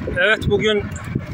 Evet, bugün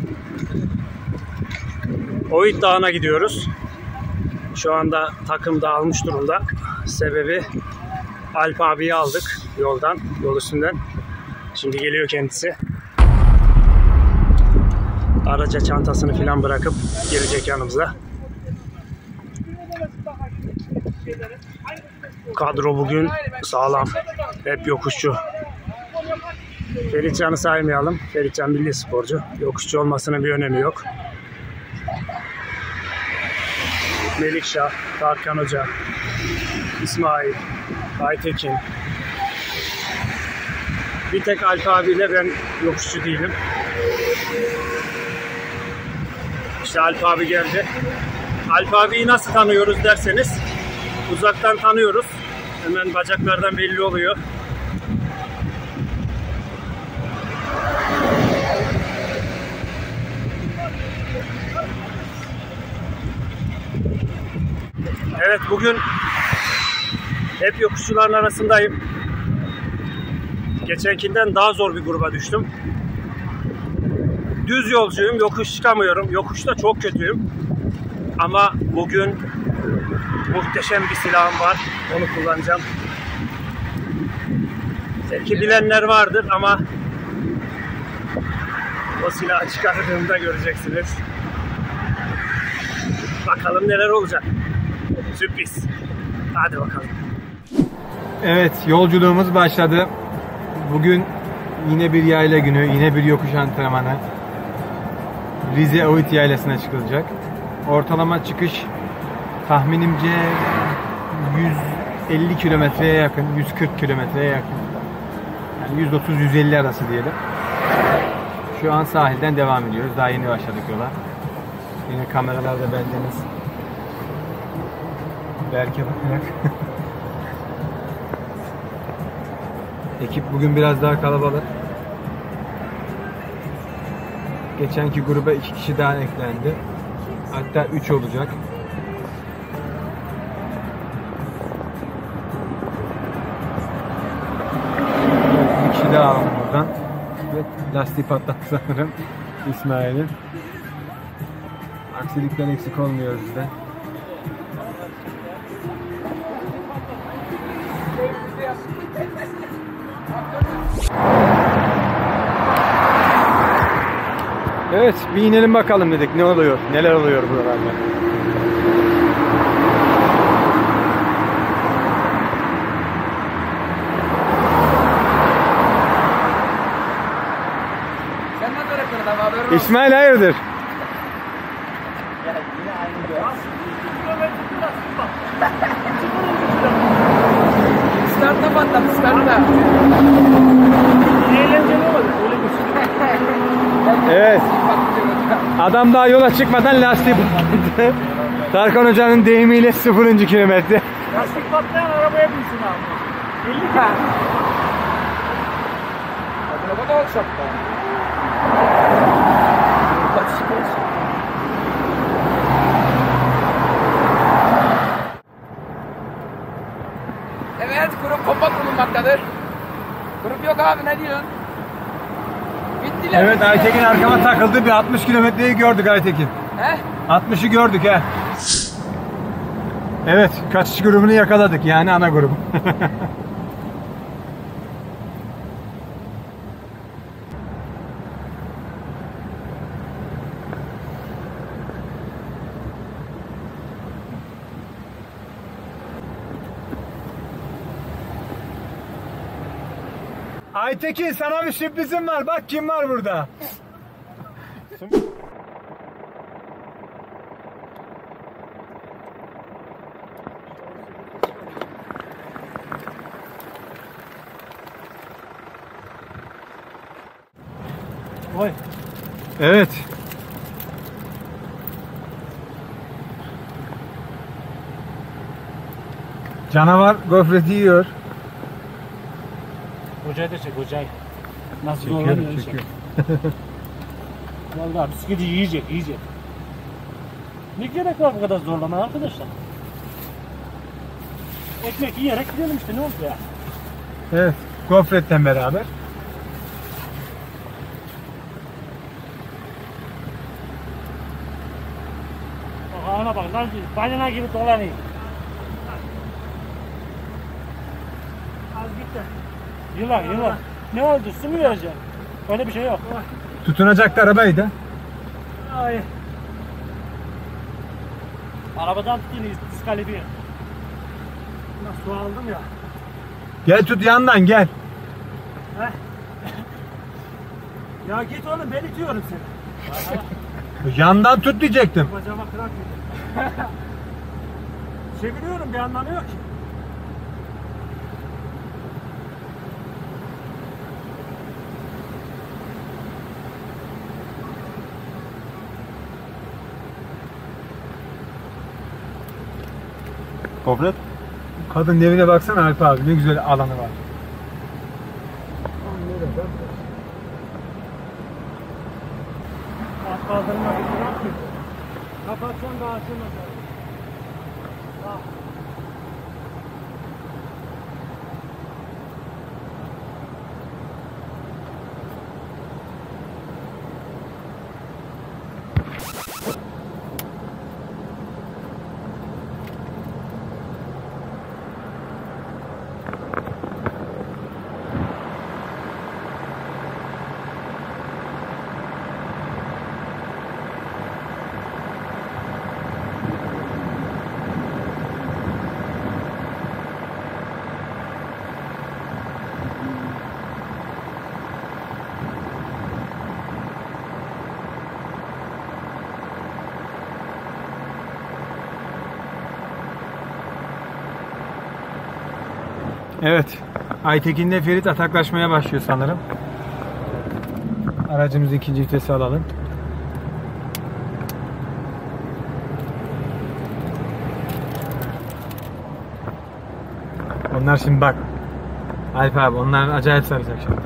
Oyut Dağı'na gidiyoruz. Şu anda takım dağılmış durumda. Sebebi Alp abiyi aldık yol üstünden. Şimdi geliyor kendisi. Araca çantasını falan bırakıp gelecek yanımıza. Kadro bugün sağlam. Hep yokuşçu. Feritcan'ı saymayalım. Feritcan milli sporcu. Yokuşçu olmasının bir önemi yok. Melikşah, Tarkan Hoca, İsmail, Aytekin. Bir tek Alp abiyle ben yokuşçu değilim. İşte Alp abi geldi. Alp abiyi nasıl tanıyoruz derseniz, uzaktan tanıyoruz. Hemen bacaklardan belli oluyor. Evet, bugün hep yokuşçuların arasındayım. Geçenkinden daha zor bir gruba düştüm. Düz yolcuyum, yokuş çıkamıyorum. Yokuşta çok kötüyüm. Ama bugün muhteşem bir silahım var. Onu kullanacağım. Belki bilenler vardır ama o silahı çıkardığımda göreceksiniz. Bakalım neler olacak. Sürpriz. Hadi bakalım. Evet, yolculuğumuz başladı. Bugün yine bir yayla günü, yine bir yokuş antrenmanı. Rize Oyut Yaylası'na çıkılacak. Ortalama çıkış tahminimce 150 kilometreye yakın, 140 kilometreye yakın. Yani 130-150 arası diyelim. Şu an sahilden devam ediyoruz. Daha yeni başladık yola. Yine kameralarda bendeniz. Berke bakarak. Ekip bugün biraz daha kalabalık. Geçenki gruba 2 kişi daha eklendi. Hatta 3 olacak. Bir kişi daha aldım buradan. Evet, lastiği patlattı sanırım İsmail'in. Aksilikten eksik olmuyor bizden. Evet, bir inelim bakalım dedik. Ne oluyor? Neler oluyor buralarda? İsmail hayırdır? Start'a patladı, start'a. Eğlenceli olur, öyle bir. Evet. Adam daha yola çıkmadan lastik patladı. Tarkan Hoca'nın deyimiyle 0. kilometre. Lastik patlayan arabaya binsin abi. 50 tane. Araba da olacak da. Evet, grup kompak bulunmaktadır. Grup yok abi, ne diyorsun? Bittiler. Evet, Aytekin arkama takıldı. Bir 60 kilometreyi gördük Aytekin. He? 60'ı gördük he. Evet, kaçış grubunu yakaladık, yani ana grubu. Aytekin, sana bir sürprizim var. Bak kim var burada. Oy. Evet. Canavar gofreti yiyor. Hocayı da çek, hocayı. Nasıl Çekiyorum, zorlanıyor? çekiyorum. Vallahi bisikleti yiyecek. Ne gerek var bu kadar zorlamaya arkadaşlar? Ekmek yiyerek gidelim işte, ne oldu ya? Evet, gofretten beraber. Bana bak lan balina gibi dolanayım. Az git de. Yılan. Ne oldu? Su mu vereceksin? Öyle bir şey yok. Tutunacaktı arabayı da. Ay. Arabadan tutayım diskalifiye. Su aldım ya. Gel tut yandan gel. Heh. Ya git oğlum ben itiyorum seni. Yandan tut diyecektim. Bacağıma kırak yedim. Çeviriyorum bir anlamı yok ki. Kobret. Kadın evine baksana Alp abi, ne güzel alanı var. Kaldırma bir bırak ki. Kapatsan daha açılmaz. Evet. Aytekin'le Ferit ataklaşmaya başlıyor sanırım. Aracımızı ikinci vitese alalım. Onlar şimdi bak. Alp abi onlar acayip saracak şimdi.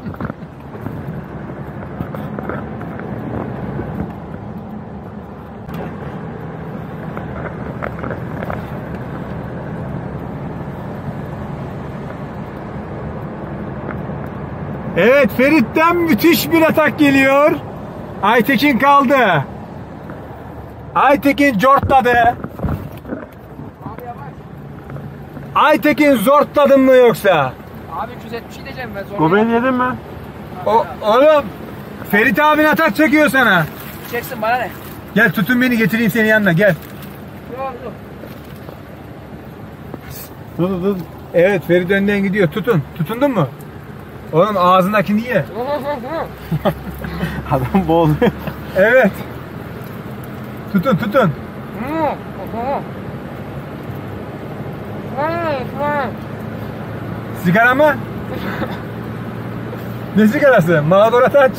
Evet, Ferit'ten müthiş bir atak geliyor. Aytekin kaldı. Aytekin cortladı. Abi yavaş. Aytekin zortladın mı yoksa? Abi 370 diyeceğim ben sonra. Gobeğini yedin mi? Oğlum, Ferit abin atak çekiyor sana. Çeksin bana ne? Gel tutun beni, getireyim senin yanına, gel. Dur. Dur. Evet, Ferit önden gidiyor, tutun. Tutundun mu? Oğlum ağzındakini ye. Adam boğuluyor. Evet. Tutun. Sigara mı? Ne sigarası? Marlboro aç.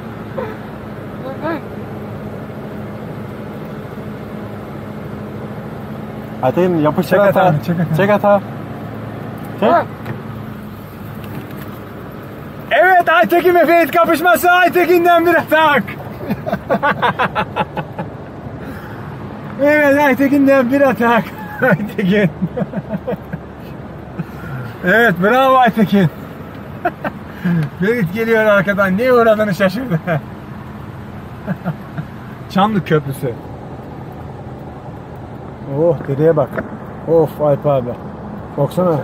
Atayım yapış çek Çek ata. ata, Çek ata. Çek. Evet, Aytekin ve Ferit kapışması, Aytekin'den bir atak. Evet, Aytekin'den bir atak. Aytekin. Evet, bravo Aytekin. Ferit geliyor arkadan, neye uğradığını şaşırdı. Çamlık Köprüsü. Oh, dereye bak. Of Alp abi. Baksana.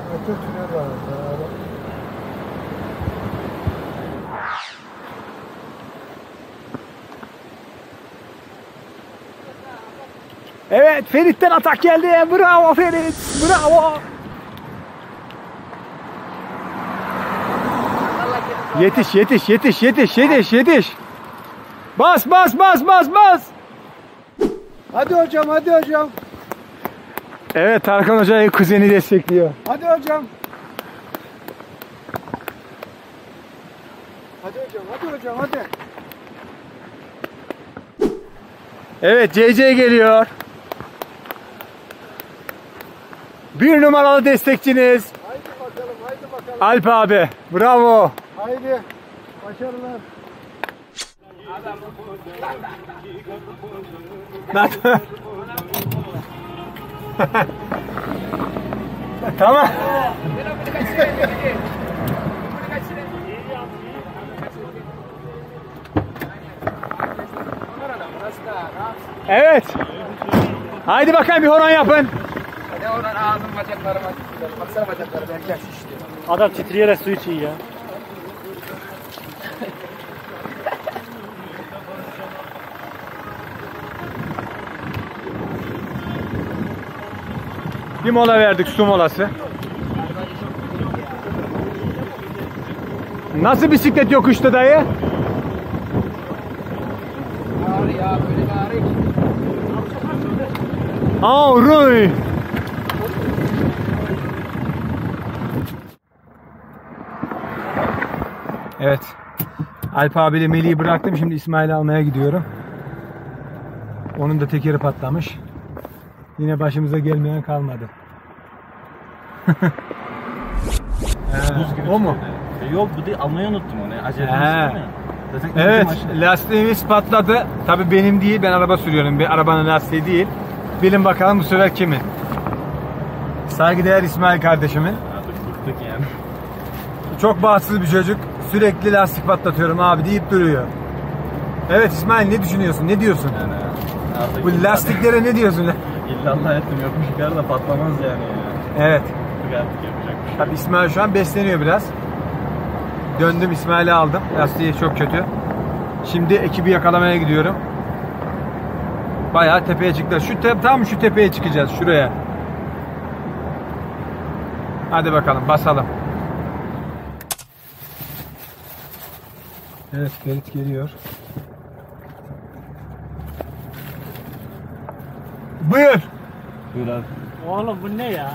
Evet, Ferit'ten atak geldi. Bravo Ferit. Bravo. Yetiş. Bas. Hadi hocam. Evet, Tarkan Hoca'yı kuzeni destekliyor. Hadi hocam. Hadi. Evet, CC geliyor. Bir numaralı destekçiniz. Haydi bakalım. Alp abi. Bravo. Haydi. Başarılar. Tamam. Ben bunu kaçırayım. Evet. Haydi bakayım bir horon yapın. Ne oradan ağzım bacaklarıma gitti. Baksana bacaklarım erken şişti. Adam titreyerek su içiyor ya. Bir mola verdik, su molası. Nasıl bisiklet yokuşta dayı? Ağrı ya böyle bir ağrı ki. Ağrı. Evet. Alp abiyle Melih'i bıraktım. Şimdi İsmail'i almaya gidiyorum. Onun da tekeri patlamış. Yine başımıza gelmeyen kalmadı. O mu? Yok bu değil, almayı unuttum onu. Acelemiz He. değil mi? Zaten Evet, unuttum aşağı. lastiğimiz patladı. Tabii benim değil, ben araba sürüyorum. Bir arabanın lastiği değil. Bilin bakalım bu sefer kimin? Saygıdeğer İsmail kardeşimin. Artık bıktık yani. Çok bahtsız bir çocuk. Sürekli lastik patlatıyorum abi deyip duruyor. Evet İsmail, ne düşünüyorsun? Ne diyorsun? Yani artık Bu lastiklere ne diyorsun? illallah ettim, yokuş yukarı da patlamaz yani ya. Evet. Bıktık artık, yapacak bir şey. Tabii İsmail şu an besleniyor biraz. Döndüm, İsmail'i aldım. Lastiği çok kötü. Şimdi ekibi yakalamaya gidiyorum. Bayağı tepeye çıktılar. Tam şu tepeye çıkacağız, şuraya. Hadi bakalım, basalım. Evet, Ferit geliyor. Buyur. Buyur abi. Oğlum bu ne ya?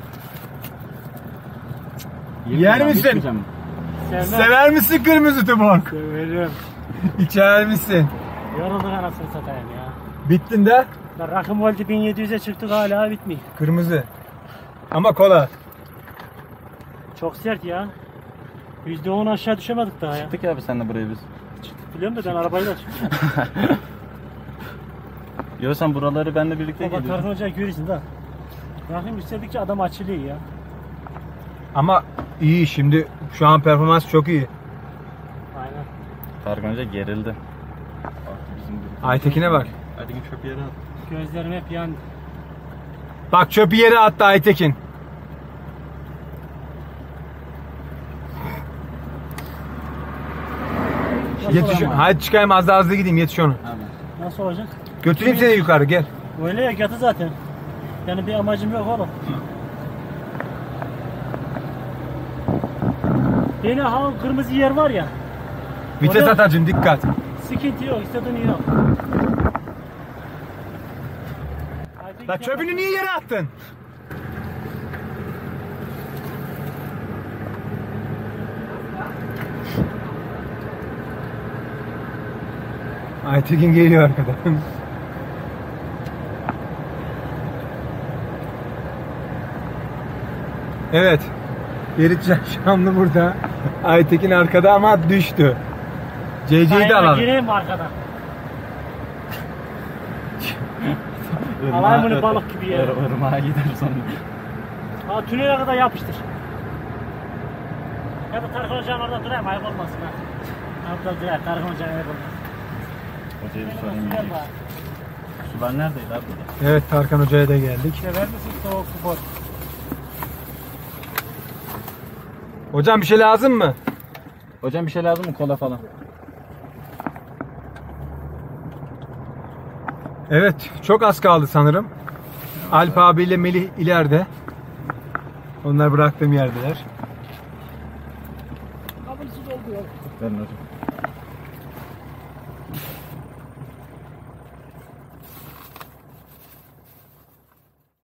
Yer Abi, misin? içmeyeceğim. Sevmem. Sever misin kırmızı tubak? Severim. İçer misin? Yorulduk anasını satayım ya. Bittin de. Rakım oldu 1700'e çıktık hala bitmiyor. Kırmızı. Ama kola. Çok sert ya. %10 aşağı düşemedik daha ya. Çıktık abi sen de buraya biz. Biliyorum da ben arabayla çıktım. Yo sen buraları benimle birlikte Baba Tarkan geliyorsun. Hoca görürsün da. Rakım yükseldikçe adam açılıyor ya. Ama iyi şimdi. Şu an performans çok iyi. Aynen. Tarkan Hoca gerildi. Aytekin'e bak. Aytekin çöp yere at. Gözlerim hep yandı. Bak çöpü yere attı Aytekin. Yetiş. Hadi çıkayım, az daha hızlı gideyim, yetiş onu. Abi. Nasıl olacak? Götüreyim seni yukarı, gel. Öyle ya yatı zaten. Yani bir amacım yok oğlum. Beni ha kırmızı yer var ya. Vites Orada- atacım, dikkat. Sıkıntı yok, istediğin yok. La çöpünü niye yere attın? Aytekin geliyor arkadan. Evet. Ferit Şamlı burada. Aytekin arkada ama düştü. CC'yi de alalım. Gireyim mi arkadan? Alayım bunu balık gibi ya. Irmağa gider sonra. Ha tünele kadar yapıştır. Ya da Tarkan Hoca'nın orada durayım, ayıp olmasın ha. Orada durayım, Tarkan Hoca'nın ayıp olmasın. Hocaya bir sorayım. Sular neredeydi abi burada? Evet, Tarkan Hoca'ya da geldik. Sever misin soğuk spor? Hocam bir şey lazım mı? Hocam bir şey lazım mı? Kola falan. Evet, çok az kaldı sanırım. Alp abiyle Melih ileride. Onlar bıraktığım yerdeler. Kabulsüz oldu ya. Verin hocam.